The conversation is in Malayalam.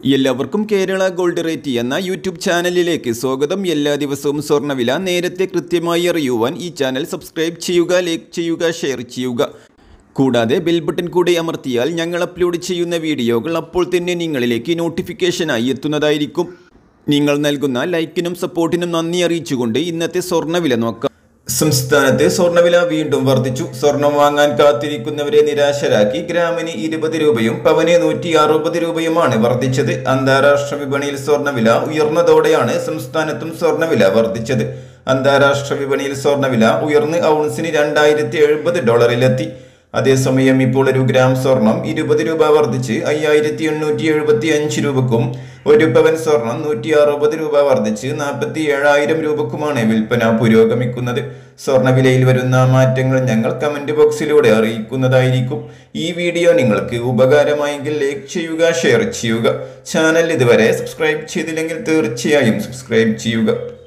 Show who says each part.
Speaker 1: എല്ലാവർക്കും കേരള ഗോൾഡ് റേറ്റ് എന്ന യൂട്യൂബ് ചാനലിലേക്ക് സ്വാഗതം. എല്ലാ ദിവസവും സ്വർണ്ണവില നേരത്തെ കൃത്യമായി അറിയുവാൻ ഈ ചാനൽ സബ്സ്ക്രൈബ് ചെയ്യുക, ലൈക്ക് ചെയ്യുക, ഷെയർ ചെയ്യുക. കൂടാതെ ബെൽ ബട്ടൺ കൂടി അമർത്തിയാൽ ഞങ്ങൾ അപ്ലോഡ് ചെയ്യുന്ന വീഡിയോകൾ അപ്പോൾ തന്നെ നിങ്ങളിലേക്ക് നോട്ടിഫിക്കേഷനായി എത്തുന്നതായിരിക്കും. നിങ്ങൾ നൽകുന്ന ലൈക്കിനും സപ്പോർട്ടിനും നന്ദി അറിയിച്ചുകൊണ്ട് ഇന്നത്തെ സ്വർണ്ണവില നോക്കാം. സംസ്ഥാനത്തെ സ്വർണ്ണവില വീണ്ടും വർദ്ധിച്ചു. സ്വർണം വാങ്ങാൻ കാത്തിരിക്കുന്നവരെ നിരാശരാക്കി ഗ്രാമിന് 20 രൂപയും പവന് 160 രൂപയുമാണ് വർദ്ധിച്ചത്. അന്താരാഷ്ട്ര വിപണിയിൽ സ്വർണ്ണവില ഉയർന്നതോടെയാണ് സംസ്ഥാനത്തും സ്വർണ്ണവില വർദ്ധിച്ചത്. അന്താരാഷ്ട്ര വിപണിയിൽ സ്വർണ്ണവില ഉയർന്ന് ഔൺസിന് $2070 അതേസമയം ഇപ്പോൾ ഒരു ഗ്രാം സ്വർണം 20 രൂപ വർദ്ധിച്ച് 5875 രൂപക്കും ഒരു പവൻ സ്വർണം 160 രൂപ വർദ്ധിച്ച് 47,000 രൂപക്കുമാണ് വിൽപ്പന പുരോഗമിക്കുന്നത്. സ്വർണ്ണവിലയിൽ വരുന്ന മാറ്റങ്ങൾ ഞങ്ങൾ കമന്റ് ബോക്സിലൂടെ അറിയിക്കുന്നതായിരിക്കും. ഈ വീഡിയോ നിങ്ങൾക്ക് ഉപകാരമായെങ്കിൽ ലൈക്ക് ചെയ്യുക, ഷെയർ ചെയ്യുക. ചാനൽ ഇതുവരെ സബ്സ്ക്രൈബ് ചെയ്തില്ലെങ്കിൽ തീർച്ചയായും സബ്സ്ക്രൈബ് ചെയ്യുക.